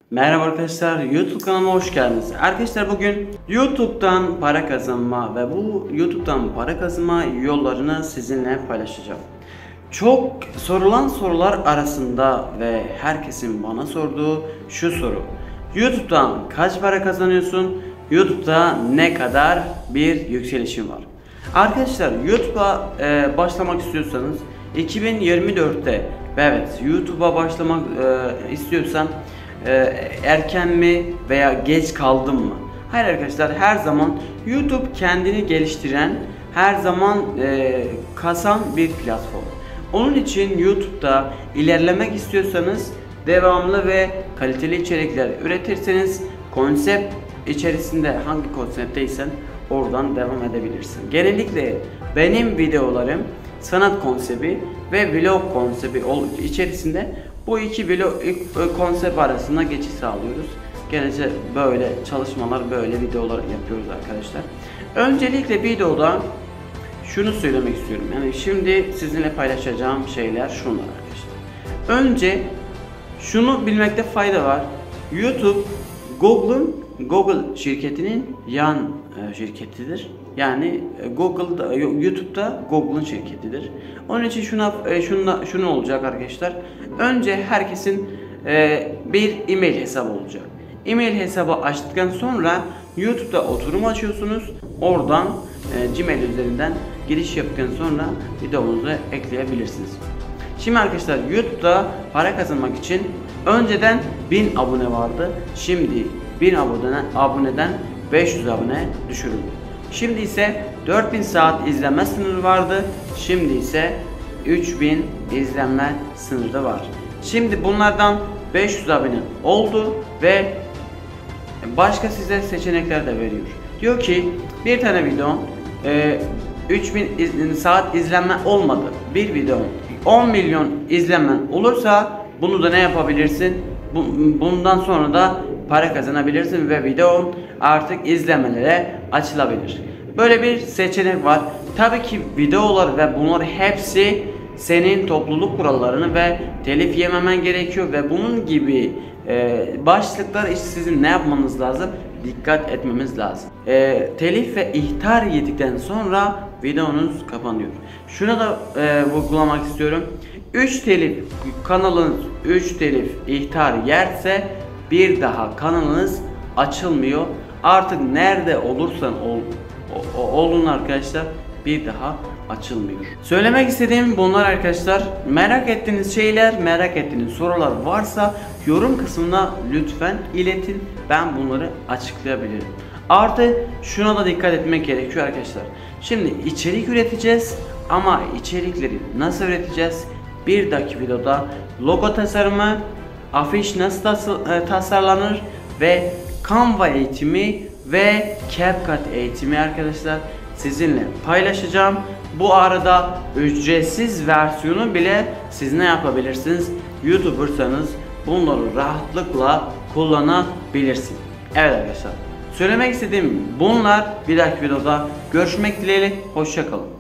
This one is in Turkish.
Merhaba arkadaşlar, YouTube kanalıma hoş geldiniz. Arkadaşlar bugün YouTube'dan para kazanma ve bu YouTube'dan para kazanma yollarını sizinle paylaşacağım. Çok sorulan sorular arasında ve herkesin bana sorduğu şu soru: YouTube'dan kaç para kazanıyorsun? YouTube'da ne kadar bir yükselişin var? Arkadaşlar YouTube'a başlamak istiyorsanız 2024'te evet YouTube'a başlamak istiyorsan erken mi veya geç kaldım mı? Hayır arkadaşlar, her zaman YouTube kendini geliştiren, her zaman kasan bir platform. Onun için YouTube'da ilerlemek istiyorsanız devamlı ve kaliteli içerikler üretirseniz konsept içerisinde hangi konseptteysen oradan devam edebilirsin. Genellikle benim videolarım sanat konsepti ve vlog konsepti içerisinde bu iki vlog konsept arasında geçiş sağlıyoruz. Genelde böyle çalışmalar, böyle videolar yapıyoruz arkadaşlar. Öncelikle videoda şunu söylemek istiyorum. Yani şimdi sizinle paylaşacağım şeyler şunlar arkadaşlar. Önce şunu bilmekte fayda var. YouTube Google şirketinin yan şirketidir. Yani YouTube'da Google'ın şirketidir. Onun için şunu olacak arkadaşlar. Önce herkesin bir e-mail hesabı olacak. E-mail hesabı açtıktan sonra YouTube'da oturum açıyorsunuz. Oradan Gmail üzerinden giriş yaptıktan sonra videomuzu ekleyebilirsiniz. Şimdi arkadaşlar YouTube'da para kazanmak için önceden 1000 abone vardı. Şimdi 1000 aboneden 500 abone düşürüldü. Şimdi ise 4000 saat izlenme sınırı vardı. Şimdi ise 3000 izlenme sınırı var. Şimdi bunlardan 500 abone oldu ve başka size seçenekler de veriyor. Diyor ki bir tane video 3000 saat izlenme olmadı. Bir video 10 milyon izlenmen olursa bunu da ne yapabilirsin? Bundan sonra da para kazanabilirsin ve video artık izlemelere açılabilir. Böyle bir seçenek var. Tabii ki videolar ve bunlar hepsi senin topluluk kurallarını ve telif yememen gerekiyor ve bunun gibi başlıklar işte sizin ne yapmanız lazım? Dikkat etmemiz lazım. Telif ve ihtar yedikten sonra videonuz kapanıyor. Şuna da vurgulamak istiyorum. 3 telif kanalınız 3 telif ihtar yerse bir daha kanalınız açılmıyor. Artık nerede olursan olun arkadaşlar, bir daha açılmıyor. Söylemek istediğim bunlar arkadaşlar. Merak ettiğiniz şeyler, merak ettiğiniz sorular varsa yorum kısmına lütfen iletin. Ben bunları açıklayabilirim. Artı şuna da dikkat etmek gerekiyor arkadaşlar. Şimdi içerik üreteceğiz ama içerikleri nasıl üreteceğiz? Bir dahaki videoda logo tasarımı, afiş nasıl tasarlanır ve Canva eğitimi ve CapCut eğitimi arkadaşlar sizinle paylaşacağım. Bu arada ücretsiz versiyonu bile siz ne yapabilirsiniz? YouTuber'sanız bunları rahatlıkla kullanabilirsiniz. Evet arkadaşlar, söylemek istediğim bunlar. Bir dahaki videoda görüşmek dileğiyle. Hoşça kalın.